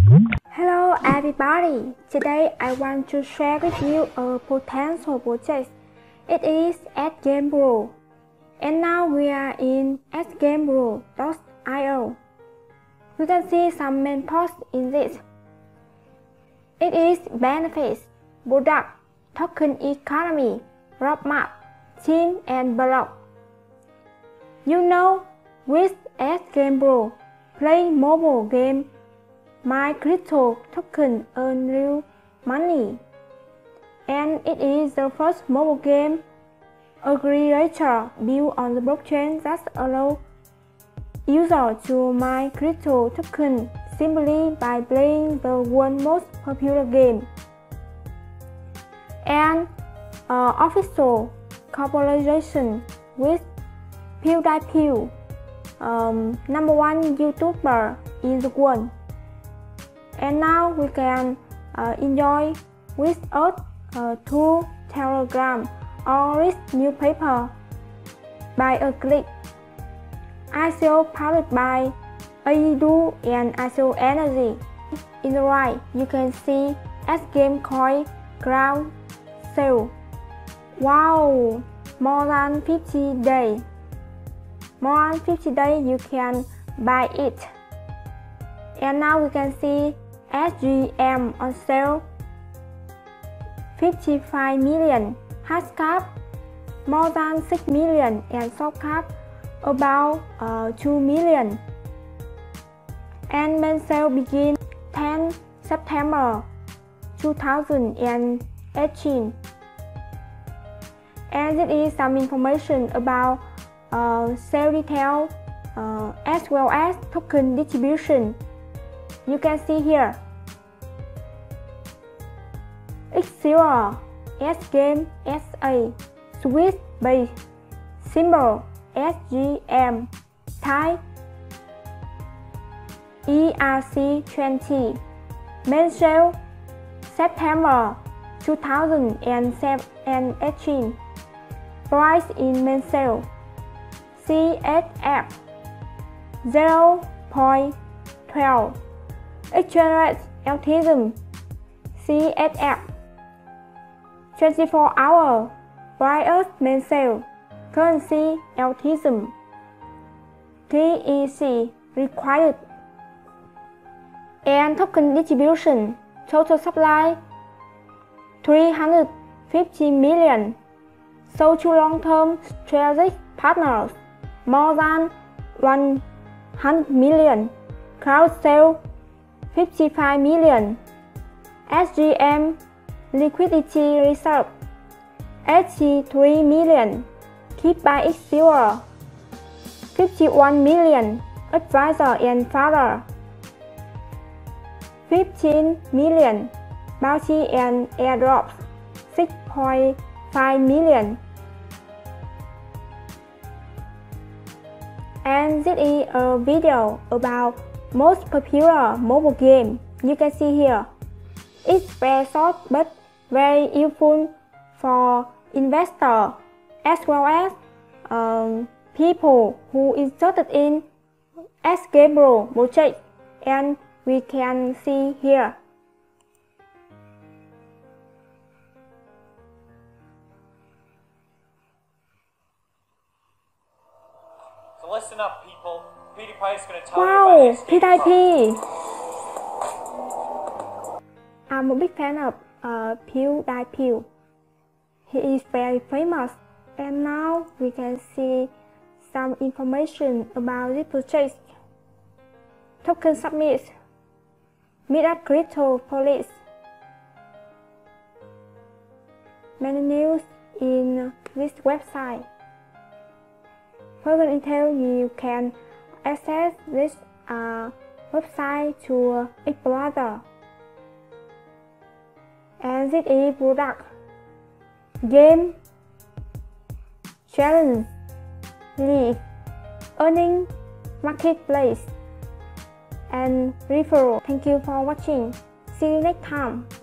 Hello everybody! Today I want to share with you a potential project. It is SGameBro. And now we are in SGameBro.io. You can see some main posts in this. It is benefits, product, token economy, roadmap, team and blog. You know, with SGameBro, play mobile game, my crypto token earn real money. And it is the first mobile game aggregator built on the blockchain that allows users to mine crypto token simply by playing the world's most popular game. And official collaboration with PewDiePie, #1 YouTuber in the world. And now we can enjoy with us through Telegram or read newspaper by a click. ICO powered by AEDU and ICO Energy. In the right, you can see SGameCoin ground sale. Wow! More than 50 days. More than 50 days you can buy it. And now we can see SGM on sale. 55 million hard cap, more than 6 million, and soft cap about 2 million. And main sale begin 10 September 2018. And this is some information about sale detail as well as token distribution. You can see here X0 SGame SA Swiss base symbol SGM type ERC20 main sale September 2018 price in main sale CHF 0.12 exchange rate Ethereum CHF 24-hour price main sale currency Ethereum TEC required. And token distribution total supply 350 million sold to long-term strategic partners, more than 100 million crowd sale 55 million. SGM liquidity reserve 83 million. Keep by X0 51 million. Advisor and father 15 million. Bounty and airdrops 6.5 million. And this is a video about most popular mobile game. You can see here. It's very short but very useful for investors as well as people who interested in SGameBro project. And we can see here. So listen up, people. PewDiePie is going to tell Wow, you about PewDiePie! I'm a big fan of PewDiePie. He is very famous. And now we can see some information about this project. Token submit. Meet up Crypto Police. Many news in this website. Further detail, you can access this website to Explorer. And this is product, game, challenge, league, earning, marketplace, and referral. Thank you for watching. See you next time.